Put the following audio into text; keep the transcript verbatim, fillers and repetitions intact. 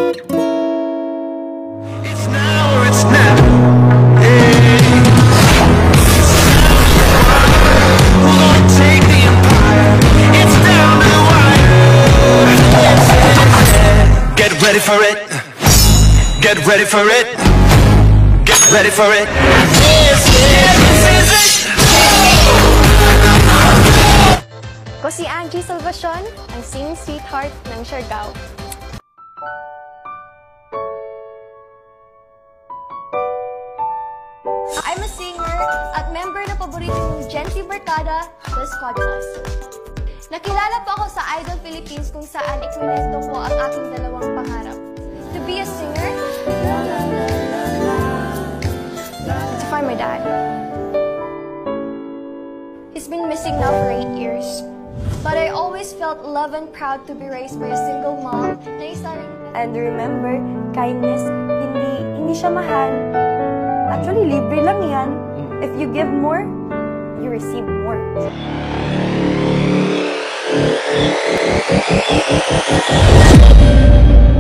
It's now or it's never. Hey. Who gonna take the empire? It's down to the wire. Get ready for it. Get ready for it. Get ready for it. This is it. Ko si Angie Salvacion, ang singing sweetheart ng Siargao. I'm a singer at member na paborito ng Genty Barkada, The Squad Plus. Nakilala po ako sa Idol Philippines kung saan ikwinento ko ang aking dalawang pangarap. To be a singer, to find my dad. He's been missing now for eight years. But I always felt loved and proud to be raised by a single mom na isa rin. And remember, kindness, hindi, hindi siya mahal. Actually, libre lang yan. If you give more, you receive more.